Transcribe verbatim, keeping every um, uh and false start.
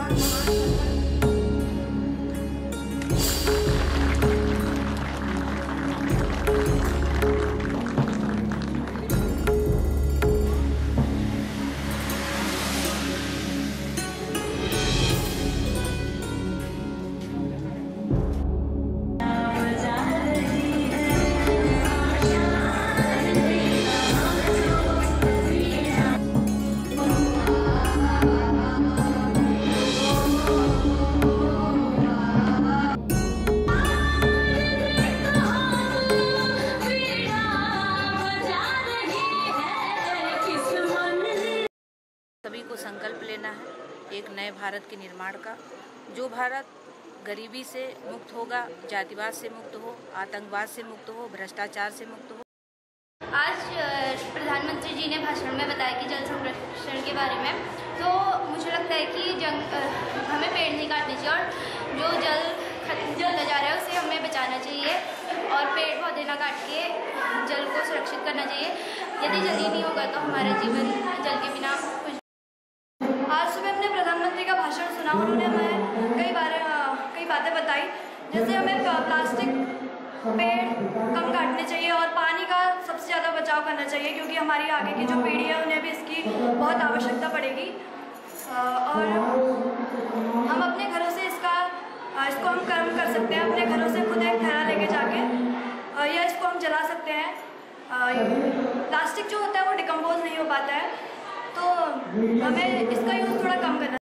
सभी को संकल्प लेना है एक नए भारत के निर्माण का, जो भारत गरीबी से मुक्त होगा, जातिवाद से मुक्त हो, आतंकवाद से मुक्त हो, भ्रष्टाचार से मुक्त हो। आज प्रधानमंत्री जी ने भाषण में बताया कि जल संरक्षण के बारे में, तो मुझे लगता है कि जंग हमें पेड़ नहीं काटने चाहिए और जो जल जलता जा रहा है उसे हमें बचाना चाहिए और पेड़ पौधे ना काट के जल को सुरक्षित करना चाहिए। यदि जल ही नहीं होगा तो हमारा जीवन जल के बिना कुछ। आज सुबह हमने प्रधानमंत्री का भाषण सुना, उन्होंने हमें कई बार कई बातें बताई, जैसे हमें प्लास्टिक पेड़ कम काटने चाहिए और पानी का सबसे ज़्यादा बचाव करना चाहिए, क्योंकि हमारी आगे की जो पीढ़ी है उन्हें भी इसकी बहुत आवश्यकता पड़ेगी। और हम अपने घरों से इसका इसको हम कम कर सकते हैं, अपने घरों से खुद एक थैला लेके जाके या इसको हम जला सकते हैं। प्लास्टिक जो होता है वो डिकम्पोज नहीं हो पाता है, तो हमें इसका यूज़ थोड़ा कम करना